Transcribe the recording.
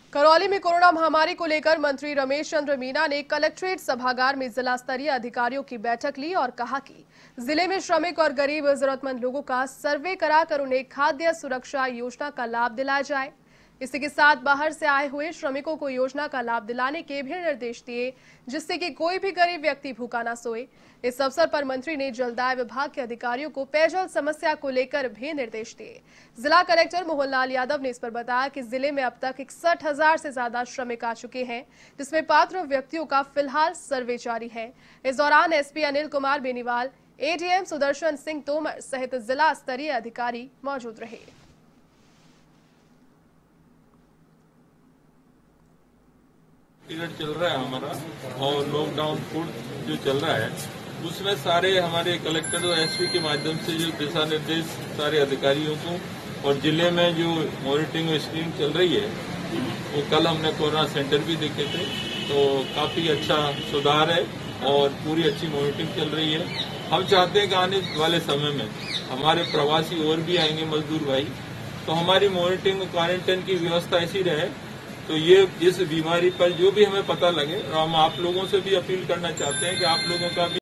करौली में कोरोना महामारी को लेकर मंत्री रमेश चंद्र मीना ने कलेक्ट्रेट सभागार में जिला स्तरीय अधिकारियों की बैठक ली और कहा कि जिले में श्रमिक और गरीब जरूरतमंद लोगों का सर्वे कराकर उन्हें खाद्य सुरक्षा योजना का लाभ दिलाया जाए। इसी के साथ बाहर से आए हुए श्रमिकों को योजना का लाभ दिलाने के भी निर्देश दिए, जिससे कि कोई भी गरीब व्यक्ति भूखा ना सोए। इस अवसर पर मंत्री ने जलदाय विभाग के अधिकारियों को पेयजल समस्या को लेकर भी निर्देश दिए। जिला कलेक्टर मोहनलाल यादव ने इस पर बताया कि जिले में अब तक 61,000 से ज्यादा श्रमिक आ चुके हैं, जिसमें पात्र व्यक्तियों का फिलहाल सर्वे जारी है। इस दौरान एसपी अनिल कुमार बेनीवाल, एडीएम सुदर्शन सिंह तोमर सहित जिला स्तरीय अधिकारी मौजूद रहे। पीरियड चल रहा है हमारा और लॉकडाउन फूड जो चल रहा है उसमें सारे हमारे कलेक्टर और एसपी के माध्यम से जो दिशा निर्देश सारे अधिकारियों को और जिले में जो मॉनिटरिंग स्क्रीनिंग चल रही है वो कल हमने कोरोना सेंटर भी देखे थे, तो काफी अच्छा सुधार है और पूरी अच्छी मॉनिटरिंग चल रही है। हम चाहते हैं कि आने वाले समय में हमारे प्रवासी और भी आएंगे मजदूर भाई, तो हमारी मॉनिटरिंग और क्वारंटाइन की व्यवस्था ऐसी रहे। तो ये इस बीमारी पर जो भी हमें पता लगे, और हम आप लोगों से भी अपील करना चाहते हैं कि आप लोगों का भी